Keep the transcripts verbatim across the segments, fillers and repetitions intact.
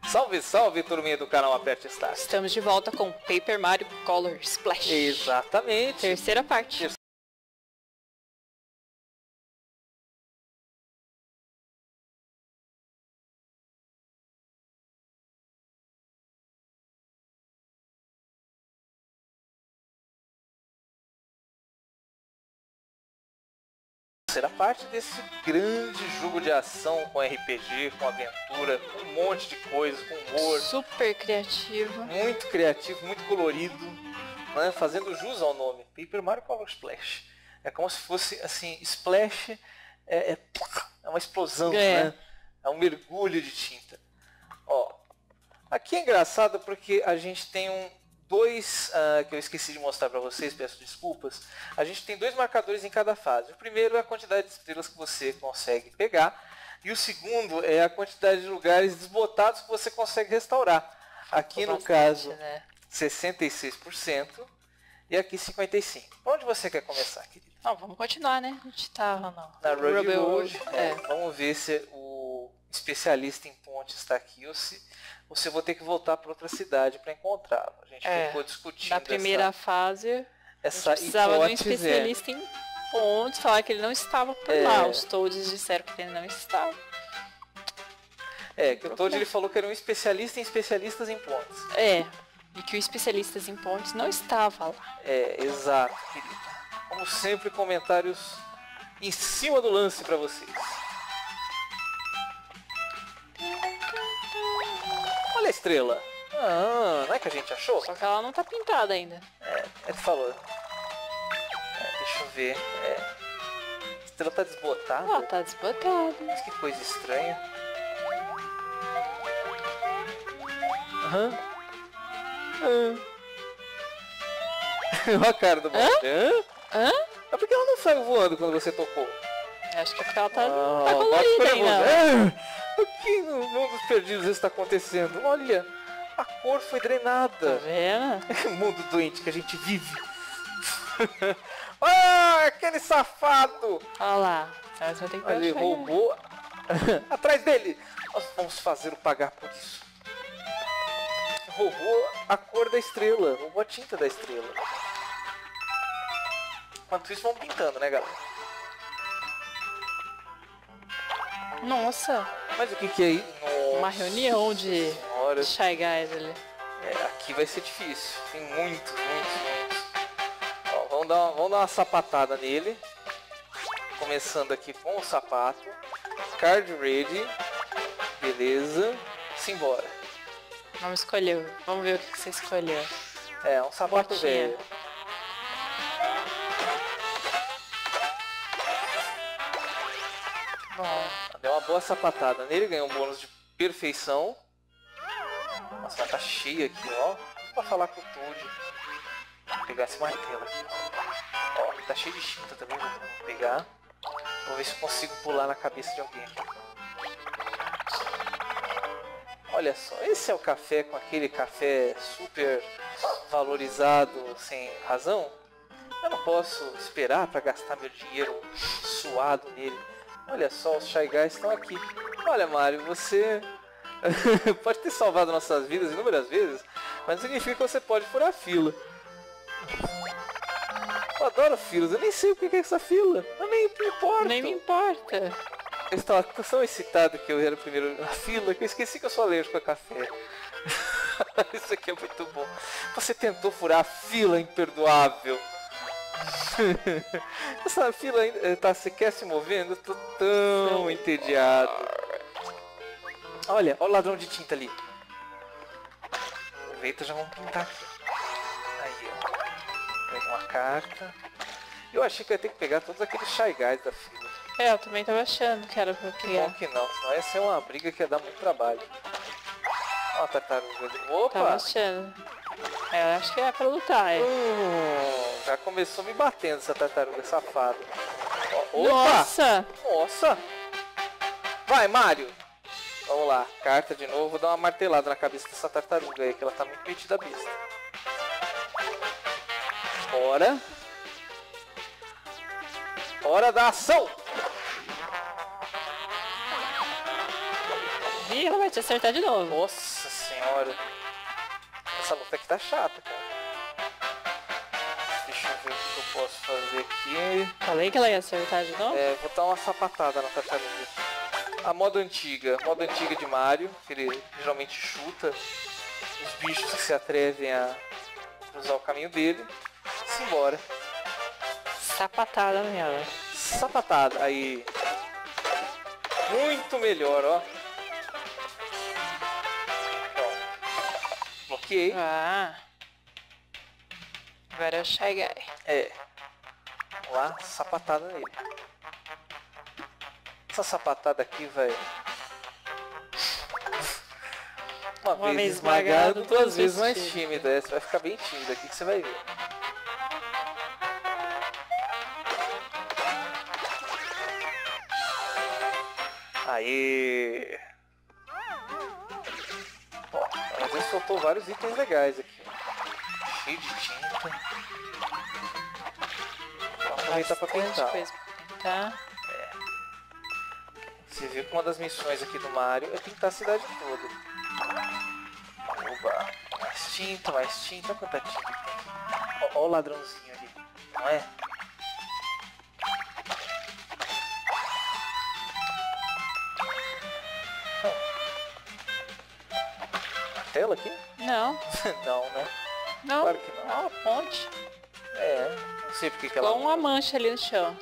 Salve, salve, turminha do canal Aperte Start. Estamos de volta com Paper Mario Color Splash. Exatamente. Terceira parte. Ter Será parte desse grande jogo de ação com R P G, com aventura, com um monte de coisa, com humor. Super criativo. Muito criativo, muito colorido, né? Fazendo jus ao nome, Paper Mario Color Splash. É como se fosse assim, Splash é, é, é uma explosão, é. né? É um mergulho de tinta. Ó, aqui é engraçado porque a gente tem um dois, uh, que eu esqueci de mostrar para vocês, peço desculpas. A gente tem dois marcadores em cada fase. O primeiro é a quantidade de estrelas que você consegue pegar. E o segundo é a quantidade de lugares desbotados que você consegue restaurar. Aqui no caso, né? sessenta e seis por cento e aqui cinquenta e cinco por cento. Onde você quer começar, querido? Não, vamos continuar, né? A gente tá não, na Ruby Road. É, é. Vamos ver se o especialista em pontes está aqui ou se você vai ter que voltar para outra cidade para encontrá-lo. A gente é, ficou discutindo na primeira essa, fase, essa a gente precisava de um hipótese, especialista é. em pontos, falar que ele não estava por é. lá. Os Toads disseram que ele não estava. É, que o Toad ele falou que era um especialista em especialistas em pontes. É, e que o especialista em pontes não estava lá. É, exato, querido. Como sempre, comentários em cima do lance para vocês. Olha a estrela. Ah, não é que a gente achou? Só que ela não tá pintada ainda. É, ele falou. É, deixa eu ver. É. A estrela tá desbotada. Ela tá desbotada. Mas que coisa estranha. Aham. Uhum. Olha a cara do Mario. Hã? Hã? Mas por que ela não saiu voando quando você tocou? Acho que é porque ela tá, ah, tá colorida ainda. Ah, o que no mundo dos perdidos está acontecendo? Olha, a cor foi drenada. Tá vendo? Que mundo doente que a gente vive. Ah, aquele safado. Olha lá. Mas vai ter que Ele roubou. Atrás dele. Nós vamos fazer o pagar por isso. Roubou a cor da estrela. Roubou a tinta da estrela. Enquanto isso, vão pintando, né, galera? Nossa. Mas o que que é aí? Nossa, uma reunião de senhora. Shy Guys ali. É, aqui vai ser difícil. Tem muitos, muitos, muitos. Ó, vamos, dar uma, vamos dar uma sapatada nele. Começando aqui com o sapato. Card ready. Beleza. Simbora. Vamos escolher. Vamos ver o que você escolheu. É, um sapato Botinha. velho. Bom. Deu uma boa sapatada nele, ganhou um bônus de perfeição. Nossa, mas tá cheio aqui, ó. Só pra falar com o Toad. Vou pegar esse martelo aqui, ó. Ó, tá cheio de tinta também, vou pegar. Vou ver se eu consigo pular na cabeça de alguém aqui. Olha só, esse é o café com aquele café super valorizado sem razão. Eu não posso esperar para gastar meu dinheiro suado nele. Olha só, os Shy Guys estão aqui. Olha, Mario, você pode ter salvado nossas vidas inúmeras vezes, mas não significa que você pode furar a fila. Eu adoro filas, eu nem sei o que é essa fila. Eu nem me importo. Nem me importa. Eu estava tão excitado que eu era o primeiro na fila que eu esqueci que eu sou alérgico a café. Isso aqui é muito bom. Você tentou furar a fila imperdoável. Essa fila ainda tá sequer se movendo. Eu tô tão Sim. entediado. Olha, olha o ladrão de tinta ali. Aproveita, já vamos pintar aqui. Aí, ó. Pega uma carta. Eu achei que eu ia ter que pegar todos aqueles Shy Guys da fila. É, eu também tava achando que era pra criar. Bom que não, senão ia ser uma briga que ia dar muito trabalho. Ó a tartaruga ali. Opa! Tava achando. É, eu acho que é pra lutar, é. Hum, já começou me batendo essa tartaruga safada. Ó, opa! Nossa! Nossa! Vai, Mario! Vamos lá, carta de novo. Vou dar uma martelada na cabeça dessa tartaruga aí, que ela tá muito metida a besta. Bora! Hora da ação! Ih, ela vai te acertar de novo. Nossa senhora. Essa luta aqui tá chata, cara. Deixa eu ver o que eu posso fazer aqui. Falei que ela ia acertar de novo? É, vou dar uma sapatada na tartaruga. A moda antiga, moda antiga de Mario, que ele geralmente chuta os bichos que se atrevem a usar o caminho dele. Simbora. Sapatada nela. Sapatada, aí. Muito melhor, ó. Ó. Bloqueei. Ah. Agora é o Shy Guy. É. Vamos lá, sapatada nele. Essa sapatada aqui, velho. Uma, Uma vez vez esmagado, esmagado, duas vezes mais tímido. tímido. É, você vai ficar bem tímido aqui que você vai ver. Aê! Ó, mas ele soltou vários itens legais aqui. Cheio de tinta. Vou aproveitar pra Bastante pintar. coisa pra pintar. Você viu que uma das missões aqui do Mario é pintar a cidade toda. Oba! Mais tinta, mais tinta. Olha quanta tinta que tem aqui. Ó, ó o ladrãozinho ali. Não é? Tela aqui? Não, Não, né? não. Claro que não. Ó, a ponte. É, não sei porque que ela... Com uma mancha ali no chão.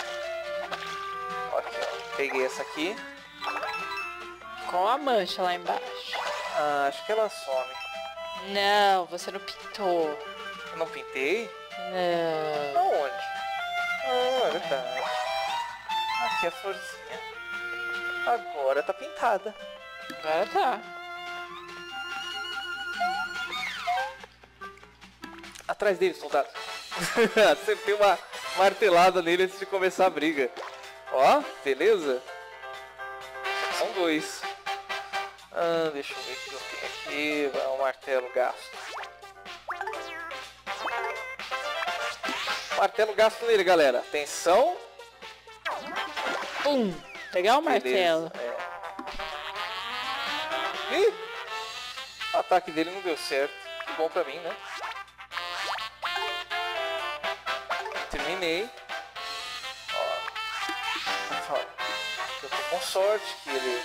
Ó, aqui, ó. Peguei essa aqui. Com a mancha lá embaixo. Ah, acho que ela some. Não, você não pintou. Eu não pintei? Não. Aonde? Ah, é verdade. Aqui a florzinha. Agora tá pintada. Agora tá. Atrás dele, soldado. Acertei uma martelada nele antes de começar a briga. Ó, beleza? São dois. Ah, deixa eu ver o que eu tenho aqui. Vai um martelo gasto. Martelo gasto nele, galera. Atenção. Pum. Pegar o martelo. Beleza, é. Ih! O ataque dele não deu certo. Que bom pra mim, né? Terminei. Ó. Ó. Eu tô com sorte que ele...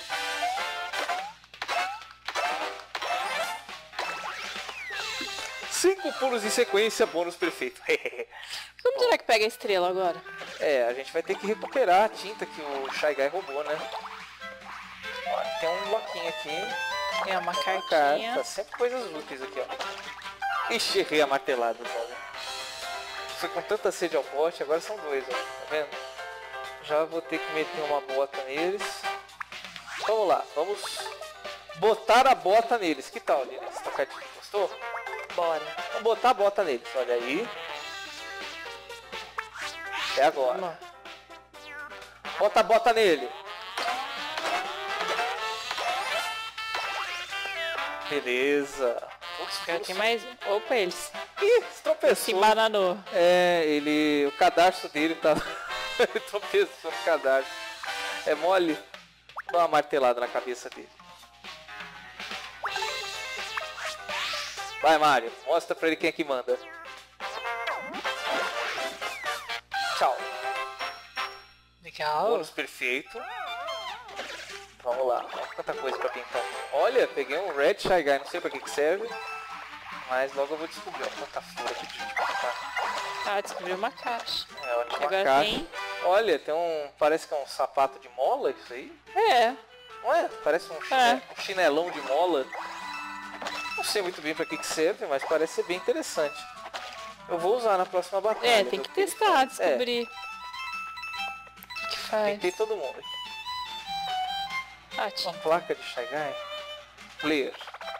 Cinco pulos em sequência, bônus perfeito. Como será que pega a estrela agora? É, a gente vai ter que recuperar a tinta que o Shy Guy roubou, né? Ó, tem um bloquinho aqui. É uma Carta, cartinha. sempre coisas úteis aqui, ó. Ixi, errei a martelada, cara. Foi com tanta sede ao pote, agora são dois, ó. Tá vendo? Já vou ter que meter uma bota neles. Vamos lá, vamos botar a bota neles. Que tal, Linus? Tocadinho, gostou? Bora. Vamos botar a bota neles, olha aí. É agora. Vamos. Bota a bota nele. Beleza. Ups, Agora tem mais. Opa, eles. Ih, Se tropeçou. bananou. É, ele... O cadarço dele tá... ele tropeçou no cadarço. É mole? Dá uma martelada na cabeça dele. Vai, Mario. Mostra pra ele quem é que manda. Tchau. Legal. Bônus perfeito. Vamos lá. Olha quanta coisa pra pintar. Olha, peguei um Red Shy Guy. Não sei pra que que serve. Mas logo eu vou descobrir. Olha quanta flor aqui pra gente pintar. Ah, descobriu uma caixa. É, ótima Agora caixa. tem. Olha, tem um... Parece que é um sapato de mola isso aí. É. Não é? Parece um, chine... É. um chinelão de mola. Não sei muito bem pra que que serve, mas parece ser bem interessante. Eu vou usar na próxima batalha. É, tem que ver o testar, ele faz. É, descobrir. O que que faz? tentei todo mundo. Ah, Uma tinha. placa de Shy Guy. Player.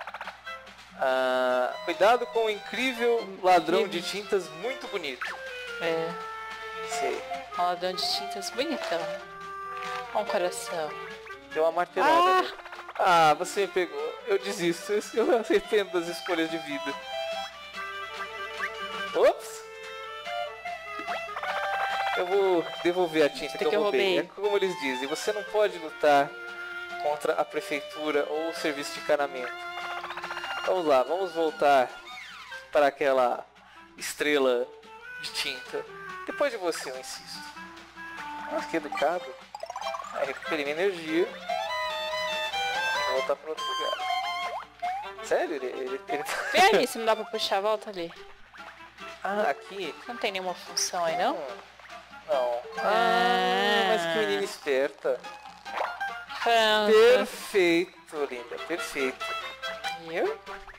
Ah, cuidado com o incrível ladrão de tintas muito bonito. É. Sei. Um ladrão de tintas bonitão. Um coração. Deu uma martelada. Ah! ali. Ah, você me pegou. Eu desisto. Eu arrependo das escolhas de vida. Ops! Eu vou devolver a tinta que eu, que eu roubei. roubei. É como eles dizem, você não pode lutar contra a prefeitura ou o serviço de encanamento. Vamos lá, vamos voltar para aquela estrela de tinta. Depois de você, eu insisto. Nossa, que educado. Aí recuperei minha energia. Vou voltar para outro lugar. Sério? Ele, ele, ele... Vem ali, se não dá pra puxar, volta ali. Ah, aqui? Não tem nenhuma função aí, não? Hum, não. Ah, Ah. mas que menina esperta. Pronto. Perfeito, linda. Perfeito. Viu?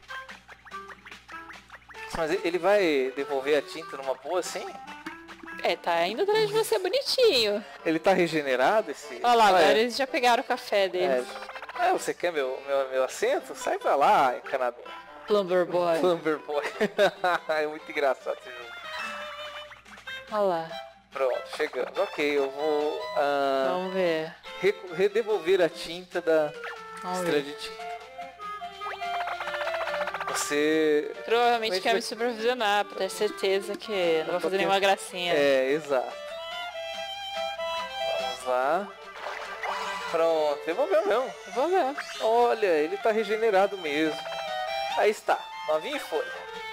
Mas ele vai devolver a tinta numa boa assim? É, tá indo atrás de você bonitinho. Ele tá regenerado esse... Olha lá, Ah, agora é. eles já pegaram o café É. deles. Ah, você quer meu, meu, meu assento? Sai pra lá, encanador. Plumber Boy. Plumber Boy. É muito engraçado esse jogo. Olha lá. Pronto, chegamos. Ok, eu vou ah, Vamos ver. re- redevolver a tinta da Vamos estrela ver. de tinta. Você... Provavelmente Mas quer vai- me supervisionar, pra ter certeza que não vai fazer nenhuma gracinha. É, exato. Vamos lá. Pronto, devolveu mesmo. Vou ver. Olha, ele tá regenerado mesmo. Aí está, novinho e foi.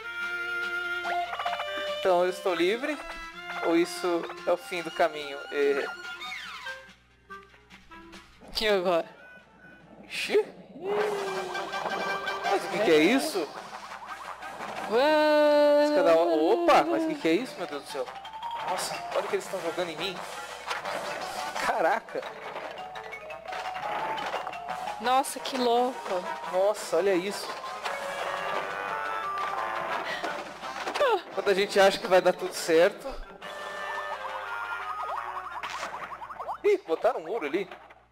Então eu estou livre? Ou isso é o fim do caminho? É... E agora? Ixi? Mas o que, que é isso? Cada... Opa, mas o que, que é isso, meu Deus do céu? Nossa, olha o que eles estão jogando em mim. Caraca. Nossa, que louco. Nossa, olha isso. Quando a gente acha que vai dar tudo certo. Ih, botaram um muro ali.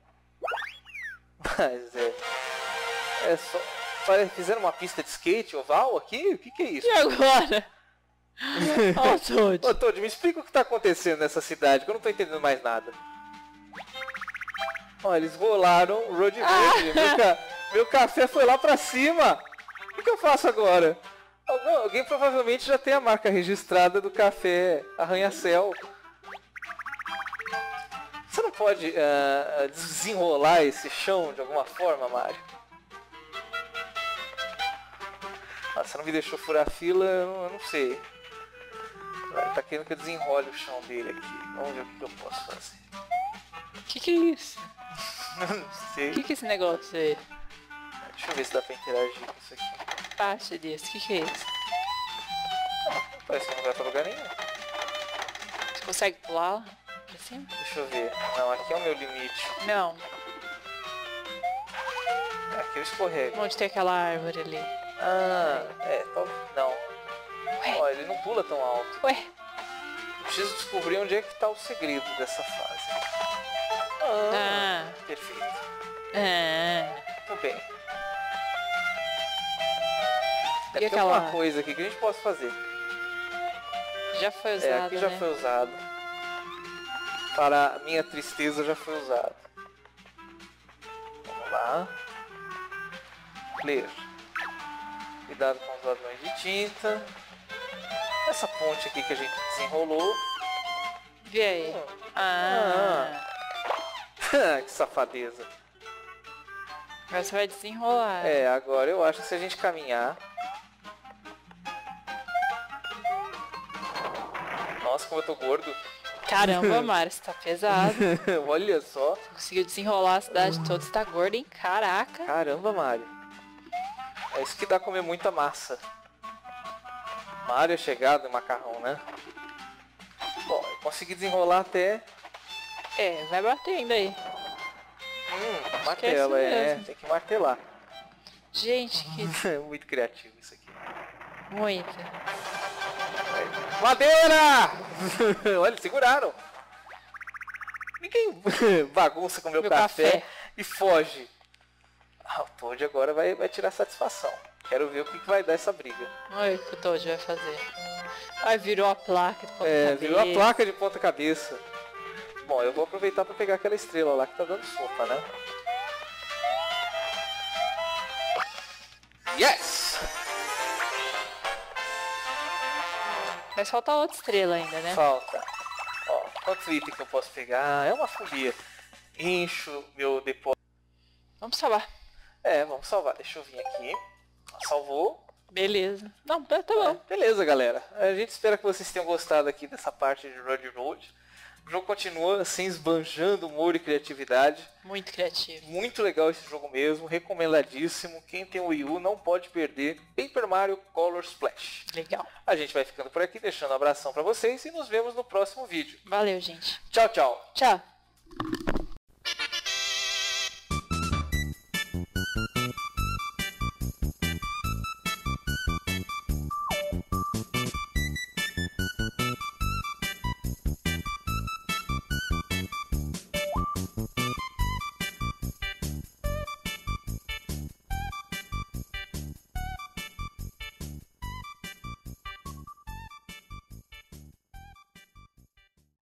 Mas é... É só... Fizeram uma pista de skate oval aqui? O que, que é isso? E agora? Olha o Toad. Ô Toad, me explica o que está acontecendo nessa cidade, que eu não estou entendendo mais nada. Ó, eles rolaram o Road Verde. Meu, ca... Meu café foi lá pra cima. O que, que eu faço agora? Algum... Alguém provavelmente já tem a marca registrada do café arranha-céu. Você não pode uh, desenrolar esse chão de alguma forma, Mario? Ah, você não me deixou furar a fila, eu não, eu não sei. Ele tá querendo que eu desenrole o chão dele aqui. Vamos ver o que eu posso fazer. Que que é isso? Não sei. Que que é esse negócio aí? Deixa eu ver se dá pra interagir com isso aqui. Parte disso. Que que é isso? Parece que não vai pra lugar nenhum. Você consegue pular lá pra cima? Deixa eu ver. Não, aqui é o meu limite. Não. Aqui eu escorrego. Onde tem aquela árvore ali? Ah, é, talvez. Não. Ué? Ó, ele não pula tão alto. Ué? Preciso descobrir onde é que tá o segredo dessa fase. Ah, Ah. perfeito. Ah. Muito bem. E Deve ter aquela- alguma coisa aqui que a gente possa fazer. Já foi usado, É, aqui já né? foi usado. Para a minha tristeza já foi usado. Vamos lá. Ler. Cuidado com os ladrões de tinta. Essa ponte aqui que a gente desenrolou. Vê aí. Hum. Ah. Que safadeza. Agora você vai desenrolar. É, agora eu acho que se a gente caminhar... Nossa, como eu tô gordo. Caramba, Mário, você tá pesado. Olha só. Você conseguiu desenrolar a cidade toda, você tá gordo, hein? Caraca. Caramba, Mário. É isso que dá comer muita massa. Mário é chegado em macarrão, né? Bom, eu consegui desenrolar até... É, vai bater ainda aí. Hum, martela, é isso é, mesmo. tem que martelar. Gente, que Muito criativo isso aqui. muita. Madeira! Olha, seguraram. Ninguém bagunça com meu, Meu café, café. e foge. Ah, o Toad agora vai, vai tirar satisfação. Quero ver o que, que vai dar essa briga. Olha o que o Toad vai fazer. Ai, virou a placa de ponta É, cabeça. virou a placa de ponta cabeça. Bom, eu vou aproveitar para pegar aquela estrela lá que tá dando sopa, né? Yes! Mas falta outra estrela ainda, né? Falta. Ó, quantos itens que eu posso pegar? É uma folia. Encho meu depósito. Vamos salvar. É, vamos salvar. Deixa eu vir aqui. Salvou. Beleza. Não, tá tá bom. É, beleza, galera. A gente espera que vocês tenham gostado aqui dessa parte de Road Road. O jogo continua assim, esbanjando humor e criatividade. Muito criativo. Muito legal esse jogo mesmo, recomendadíssimo. Quem tem o Wii U não pode perder. Paper Mario Color Splash. Legal. A gente vai ficando por aqui, deixando um abração pra vocês e nos vemos no próximo vídeo. Valeu, gente. Tchau, tchau. Tchau.